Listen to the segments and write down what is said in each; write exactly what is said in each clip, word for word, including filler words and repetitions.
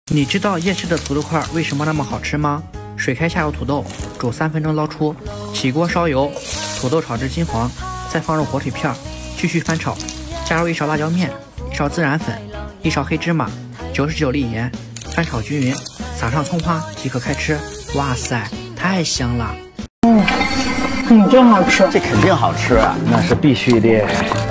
你知道夜市的土豆块为什么那么好吃吗？水开下入土豆，煮三分钟捞出，起锅烧油，土豆炒至金黄，再放入火腿片，继续翻炒，加入一勺辣椒面，一勺孜然粉，一勺黑芝麻，九十九粒盐，翻炒均匀，撒上葱花即可开吃。哇塞，太香了！ 嗯，嗯，真好吃。 这肯定好吃啊，那是必须的。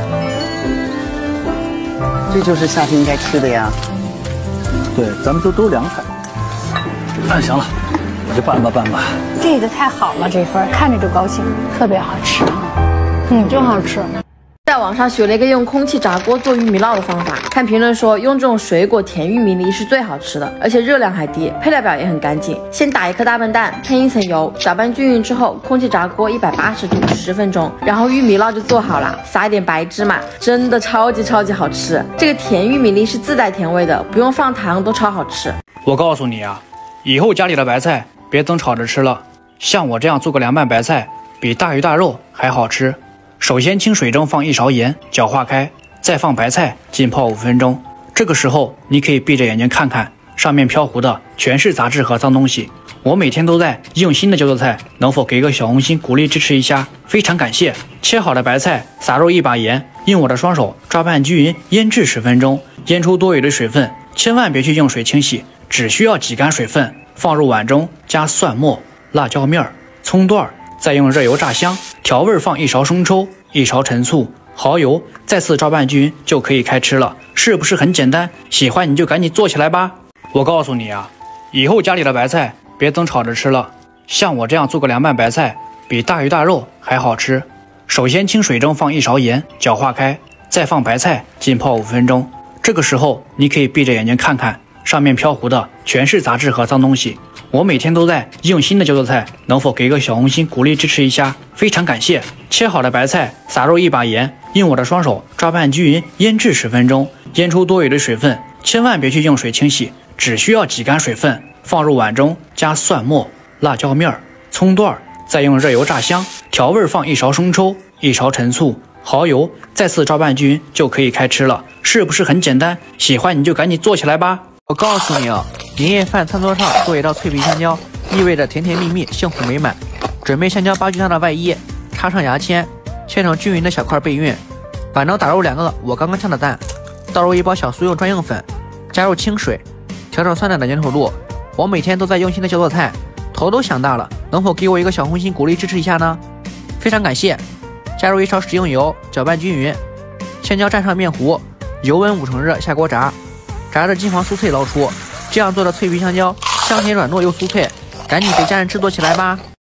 这就是夏天应该吃的呀。对，咱们就都凉菜。那行了，我就拌吧拌吧。 这个太好了，这份看着就高兴，特别好吃。嗯，真好吃。 在网上学了一个用空气炸锅做玉米烙的方法，看评论说用这种水果甜玉米粒是最好吃的，而且热量还低，配料表也很干净。先打一颗大笨蛋，喷一层油，搅拌均匀之后，空气炸锅一百八十度十分钟，然后玉米烙就做好了，撒一点白芝麻，真的超级超级好吃。这个甜玉米粒是自带甜味的，不用放糖都超好吃。 我告诉你啊，以后家里的白菜别总炒着吃了，像我这样做个凉拌白菜，比大鱼大肉还好吃。首先清水中放一勺盐，搅化开，再放白菜浸泡五分钟。这个时候你可以闭着眼睛看看，上面飘糊的全是杂质和脏东西。我每天都在用心的教做菜，能否给个小红心鼓励支持一下？非常感谢。切好的白菜撒入一把盐，用我的双手抓拌均匀，腌制十分钟，腌出多余的水分，千万别去用水清洗，只需要挤干水分，放入碗中，加蒜末、辣椒面、葱段，再用热油炸香，调味放一勺生抽，一勺陈醋，蚝油，再次抓拌均匀就可以开吃了，是不是很简单？喜欢你就赶紧做起来吧！我告诉你啊，以后家里的白菜别总炒着吃了，像我这样做个凉拌白菜，比大鱼大肉还好吃。首先清水中放一勺盐，搅化开，再放白菜浸泡五分钟。这个时候你可以闭着眼睛看看，上面飘糊的全是杂质和脏东西。我每天都在用心的教做菜，能否给个小红心鼓励支持一下？非常感谢。切好的白菜撒入一把盐，用我的双手抓拌均匀，腌制十分钟，腌出多余的水分，千万别去用水清洗，只需要挤干水分，放入碗中，加蒜末、辣椒面、葱段，再用热油炸香，调味放一勺生抽，一勺陈醋，蚝油，再次抓拌均匀就可以开吃了，是不是很简单？喜欢你就赶紧做起来吧！ 我告诉你哦，年夜饭餐桌上做一道脆皮香蕉，意味着甜甜蜜蜜、幸福美满。准备香蕉八具汤的外衣，插上牙签，切成均匀的小块备孕。碗中打入两个我刚刚呛的蛋，倒入一包小酥油专用粉，加入清水，调整酸奶的粘稠度。我每天都在用心的教做菜，头都想大了，能否给我一个小红心鼓励支持一下呢？非常感谢。加入一勺食用油，搅拌均匀。香蕉蘸上面糊，油温五成热下锅炸。炸至金黄酥脆捞出，这样做的脆皮香蕉香甜软糯又酥脆，赶紧给家人制作起来吧！